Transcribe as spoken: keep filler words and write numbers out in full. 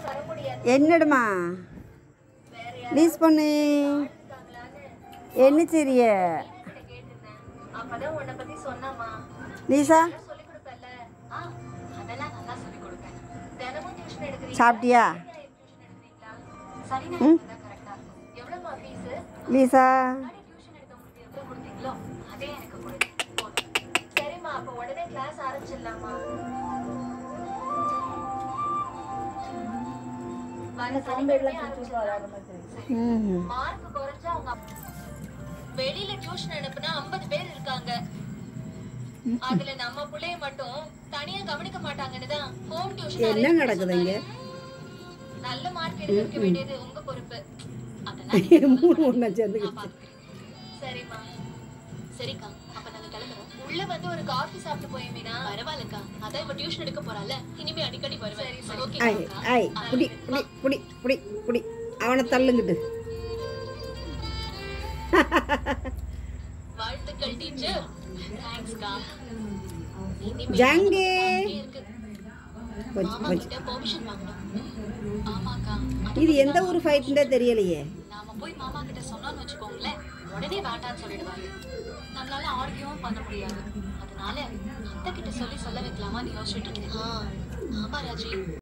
என்னடுமா please பண்ணு என்ன சரிய லீசா சாப்பிட்டியா ம் லீசா வெளியில டியூஷன் அனுப்புனா ஐம்பது பேர் இருக்காங்க. அதுல நம்ம புள்ளைய மட்டும் தனியா கவனிக்க மாட்டாங்கன்னு தான் ஹோம் டியூஷன் என்ன நடக்குதுங்க? நல்ல மார்க் எடுக்க வேண்டியது உங்க பொறுப்பு. அதனால சரிம்மா. சரிக்கா, அப்ப நாங்க கிளம்புறோம். உள்ள வந்து ஒரு காஃபி சாப்பிட்டு போயேனா? பரவாயில்லக்கா, அதான் இப்ப டியூஷன் எடுக்க போறால, இனிமே அடிக்கடி வருவேன். சரி ஓகே. ஐ புடி புடி புடி புடி புடி அவனை தள்ளுங்கிட்டு. வாழ்த்துக்கள் டீச்சர். தேங்க்ஸ்க்கா. ஜாங்கே பெர்மிஷன் வாங்கணும். ஆமாக்கா. இது எந்த ஒரு ஃபைட்னே தெரியலையே. நாம போய் மாமா கிட்ட சொன்னோம்னு வெச்சுக்கோங்களேன், உடனே வேண்டான்னு சொல்லிடுவாரு. நம்மளால ஆர்கியூவும் பண்ண முடியாது. அதனால அத்தை கிட்ட சொல்லி சொல்ல வைக்கலாமான்னு யோசிச்சுட்டு இருக்கேன். ஆமா ராஜி.